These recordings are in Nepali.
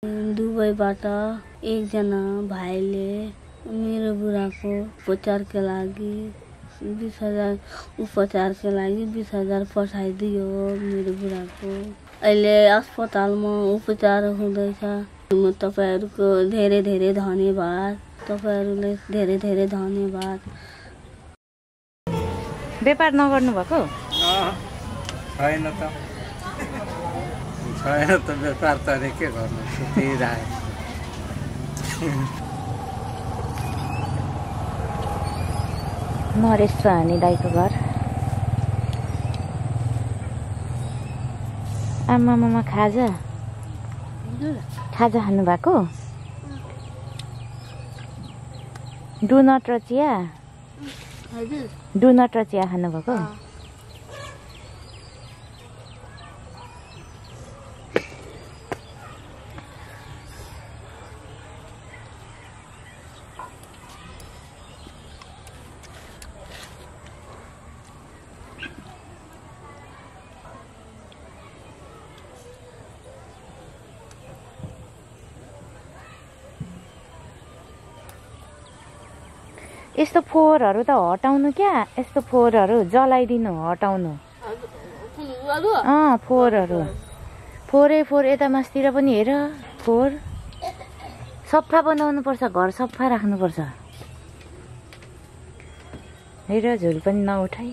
दुबईबाट एकजना भाइले मेरो बुढाको उपचारका लागि 20,000 उपचारका लागि 20,000 पठाइदियो मेरो बुढाको। अहिले अस्पतालमा उपचार हुँदैछ। म तपाईहरुको धेरै धेरै धन्यवाद। तपाईहरुलाई धेरै धेरै धन्यवाद। व्यापार नगर्नु भएको? छैन त। छैन त व्यापार त के गर्नु सुतिरहेको। नरेश सानी दाइको घर। आमा मामा खाजा खानु भएको? डोनट र चिया? डोनट र चिया खानु भएको? यस्तो फोहोरहरू त हटाउनु क्या, यस्तो फोहोरहरू जलाइदिनु हटाउनु। फोहोरहरू फोहोर यता मासतिर पनि हेर फोहोर। सफा बनाउनु पर्छ, घर सफा राख्नु पर्छ। हेर झुल पनि नउठाइ।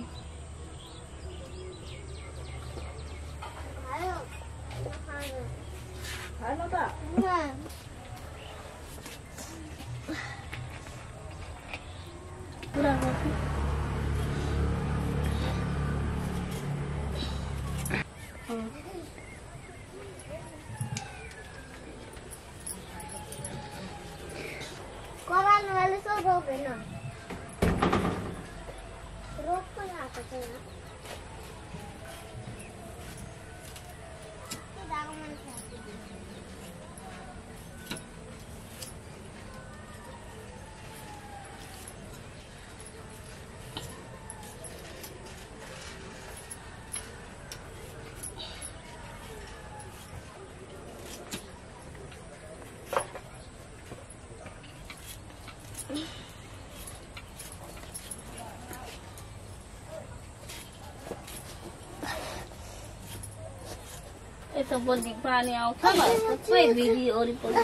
यता बल्दी पानी आउँछ सबै भिडी वरिपरि।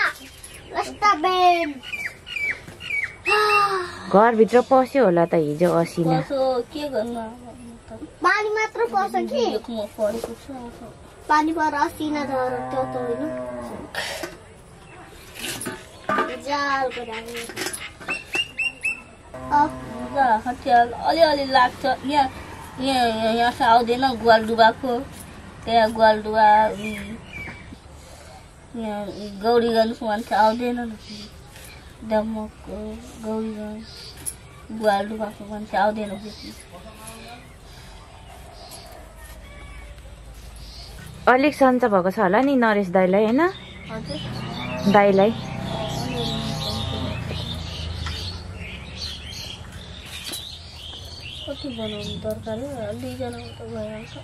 घरभित्र पस्यो होला त हिजो असिना। के गर्नु पानी मात्र पर्छ कि पानी पर असिना झर्यो त्यो त होइन। जालको लागि अलिअलि लाग्छ। यहाँ चाहिँ आउँदैन ग्वालडुबाको। त्यहाँ ग्वालडुबा यहाँ गौरीगञ्जको मान्छे आउँदैन। दमकको गौरीगञ्ज ग्वालडुबाको मान्छे आउँदैन। अलिक सन्चो भएको छ होला नि नरेश दाइलाई होइन? दाइलाई कति बनाउनु तरकारी? 2 जना त भइहाल्छ।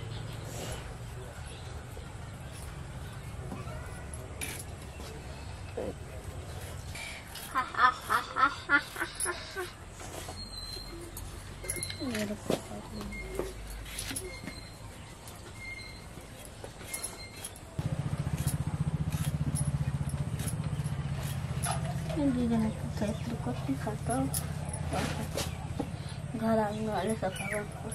कति खात घर आउनु अलि सफा गर्नुपर्छ।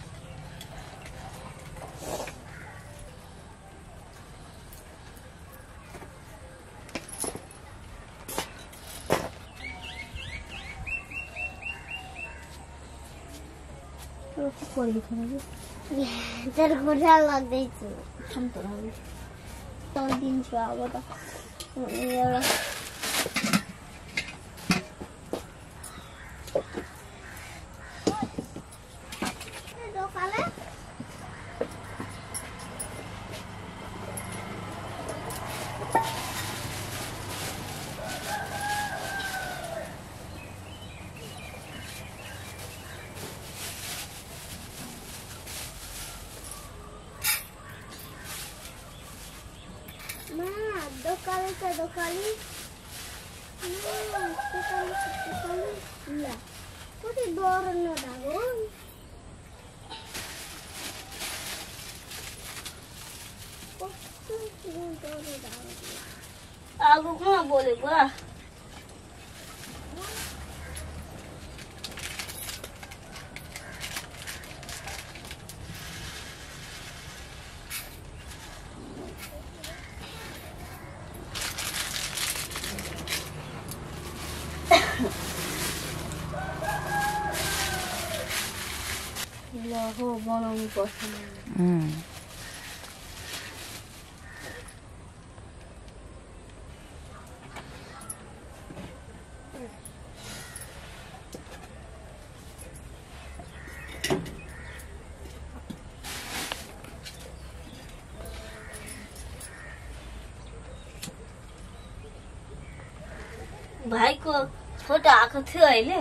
तेरो खुट्टा लाग्दैछु। दिन्छु अब त दोकाली त दोकाली कति डर नडागो आगो कहाँ बोलेको ल हो बनाउनु पर्छ भाइको फोटो आएको थियो अहिले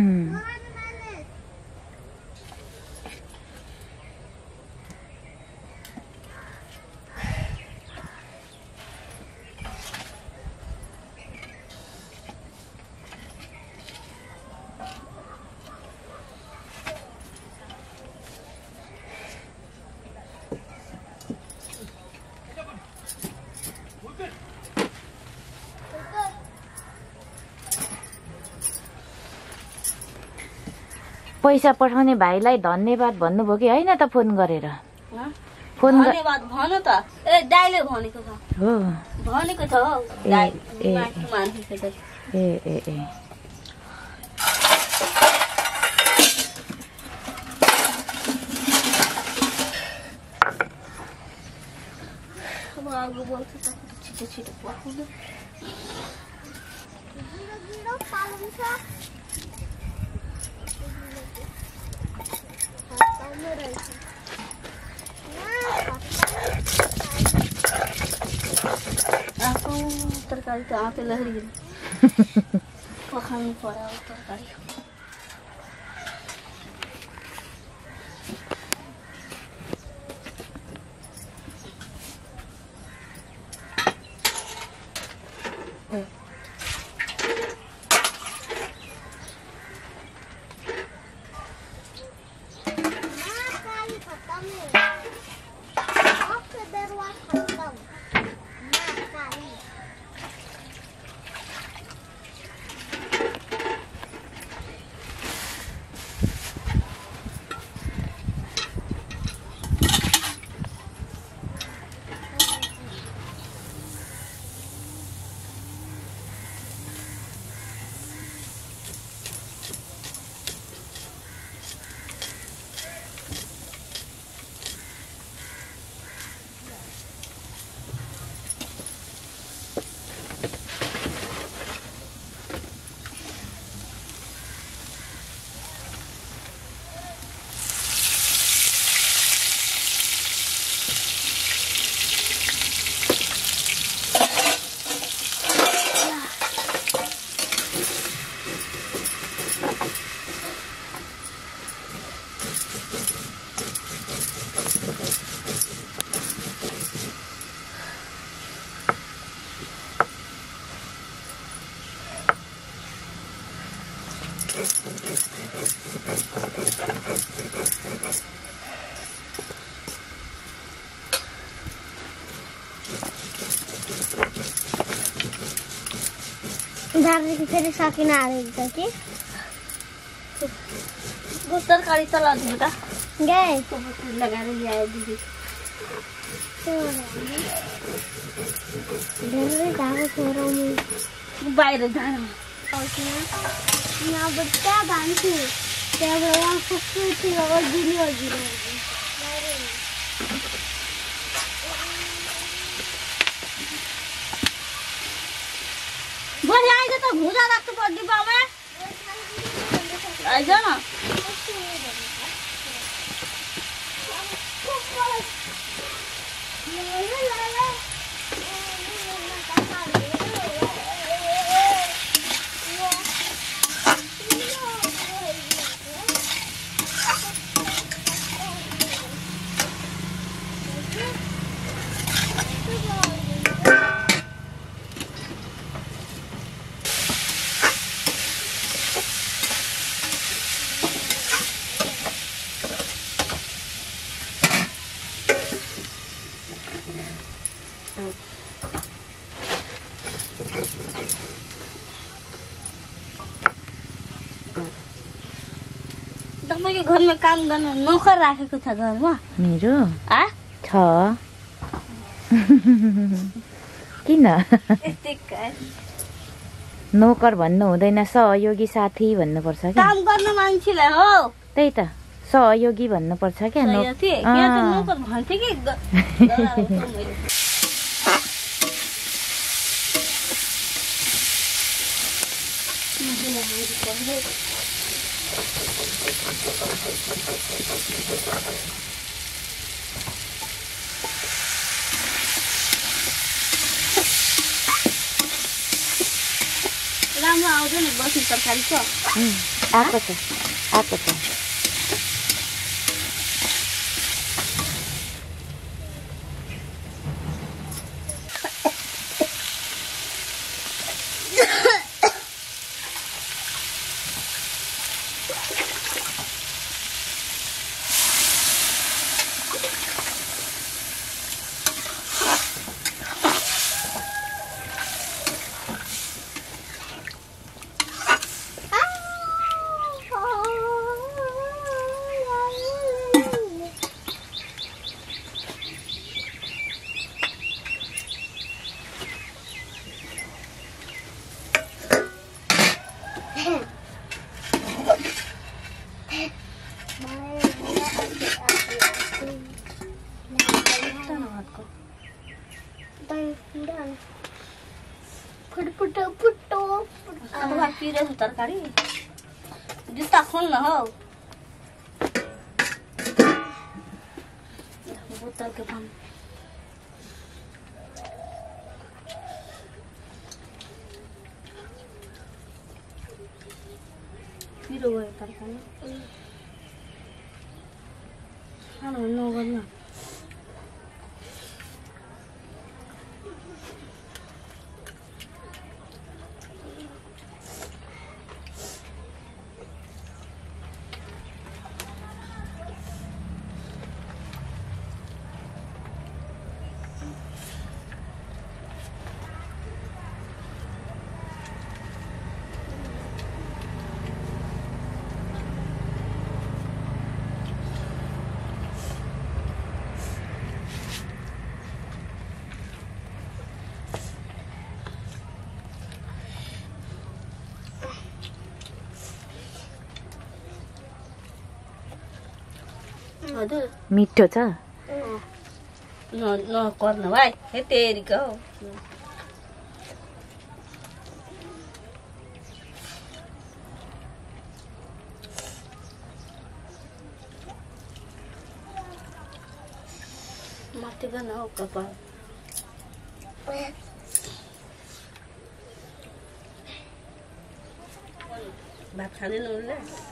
पैसा पठाउने भाइलाई धन्यवाद भन्नुभयो कि होइन त फोन गरेर फोन धन्यवाद भन त ए दाइले भनेको छ हो भनेको छ हौ दाइ मान्छे छ ए अब आगो बोल्छ त छिटो छिटो पकाउनु आफू तरकारी त आँते लहरी पकाउनु पर्यो तरकारी दार्जिलिङ फेरि सकिन आएको छ कि तरकारी त लाग्नु त गए लगाएर ल्यायो दिदी धेरै धागो छोराउनु बाहिर जानु अब त्यहाँ भान्छु त्यहाँबाट उहाँ सक्छु दिनु भोलि आइज त भुजा राख्नु पर्ने बाबा आइज न तपाईँको घरमा काम गर्न नोकर राखेको छ घरमा? मेरो आ? छ। किन? यस्तै नोकर भन्नु हुँदैन, सहयोगी साथी भन्नुपर्छ क्या। काम गर्ने मान्छेलाई हो। त्यही त सहयोगी भन्नुपर्छ क्या। नोकर भन्थे कि राम्रो आउँदैन बस्ने तरकारीको। आएको छ आएको छ। तरकारी जुत्ता खोल्न हो। बोतलको पानी पिरो गयो तरकारी। खानु नगर्नु। मिठो छ। नगर्नु भाइ तेरिको माथिको न कपाल भात खाँदैन उसले।